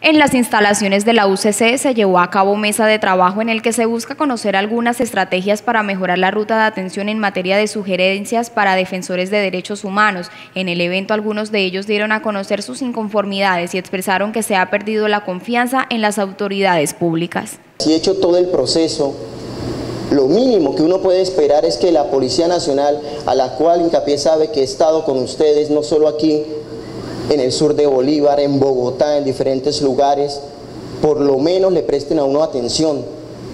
En las instalaciones de la UCC se llevó a cabo mesa de trabajo en el que se busca conocer algunas estrategias para mejorar la ruta de atención en materia de sugerencias para defensores de derechos humanos. En el evento algunos de ellos dieron a conocer sus inconformidades y expresaron que se ha perdido la confianza en las autoridades públicas. Si he hecho todo el proceso, lo mínimo que uno puede esperar es que la Policía Nacional, a la cual Hincapié sabe que he estado con ustedes, no solo aquí, en el sur de Bolívar, en Bogotá, en diferentes lugares, por lo menos le presten a uno atención.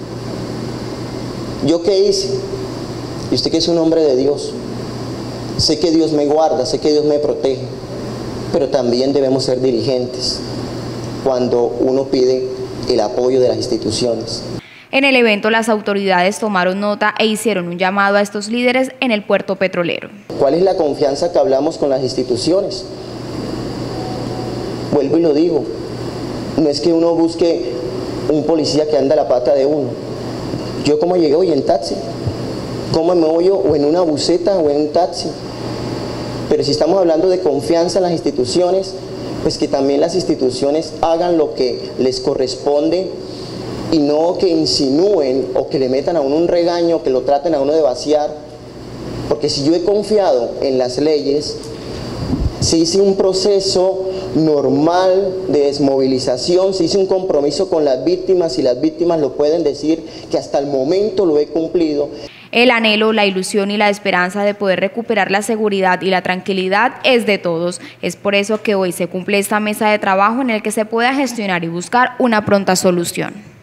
¿Yo qué hice? Y usted que es un hombre de Dios, sé que Dios me guarda, sé que Dios me protege, pero también debemos ser diligentes cuando uno pide el apoyo de las instituciones. En el evento las autoridades tomaron nota e hicieron un llamado a estos líderes en el puerto petrolero. ¿Cuál es la confianza que hablamos con las instituciones? Vuelvo y lo digo, no es que uno busque un policía que anda a la pata de uno. Yo como llegué hoy en taxi, como me voy yo o en una buseta o en un taxi. Pero si estamos hablando de confianza en las instituciones, pues que también las instituciones hagan lo que les corresponde y no que insinúen o que le metan a uno un regaño, que lo traten a uno de vaciar. Porque si yo he confiado en las leyes, si hice un proceso normal de desmovilización, si hice un compromiso con las víctimas y las víctimas lo pueden decir que hasta el momento lo he cumplido. El anhelo, la ilusión y la esperanza de poder recuperar la seguridad y la tranquilidad es de todos. Es por eso que hoy se cumple esta mesa de trabajo en el que se pueda gestionar y buscar una pronta solución.